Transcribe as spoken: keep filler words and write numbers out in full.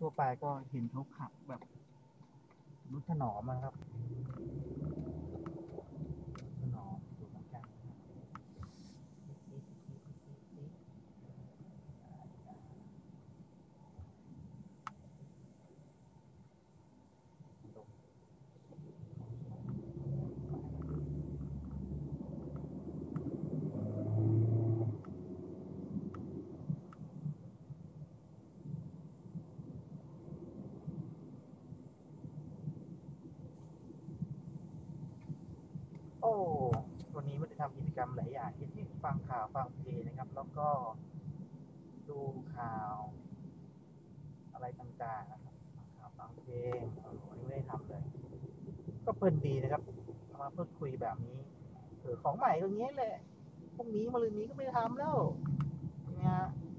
ทั่วไปก็เห็นเขาขับแบบรถถนอมอะครับถนอมอยู่เหมือนกันโอ้วันนี้ไม่ได้ทำกิจกรรมหลายอย่างที่ที่ฟังข่าวฟังเพลงนะครับแล้วก็ดูข่าวอะไรต่างๆนะครับฟังข่าวฟังเพลงโอ้โหนี่ไม่ได้ทำเลยก็เพลินดีนะครับมาพูดคุยแบบนี้เออของใหม่ก็เงี้ยแหละพรุ่งนี้มะรืนนี้ก็ไม่ได้ทำแล้วเนี่ย